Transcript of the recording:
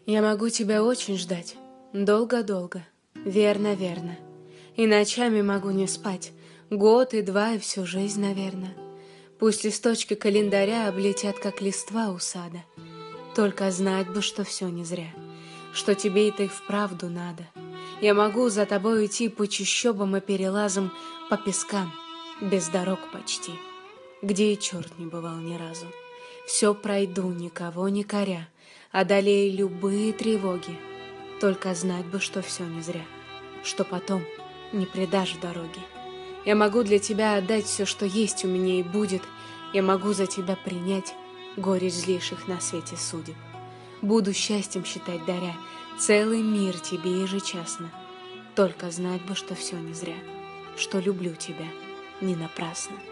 Я могу тебя очень ждать, долго-долго, верно-верно. И ночами могу не спать, год и два, и всю жизнь, наверно. Пусть листочки календаря облетят, как листва у сада. Только знать бы, что все не зря, что тебе это и вправду надо. Я могу за тобой идти по чащобам и перелазам, по пескам, без дорог почти, где и черт не бывал ни разу. Все пройду, никого не коря, одолею любые тревоги. Только знать бы, что все не зря, что потом не предашь дороги. Я могу для тебя отдать все, что есть у меня и будет. Я могу за тебя принять горечь злейших на свете судеб. Буду счастьем считать даря целый мир тебе ежечасно. Только знать бы, что все не зря, что люблю тебя не напрасно.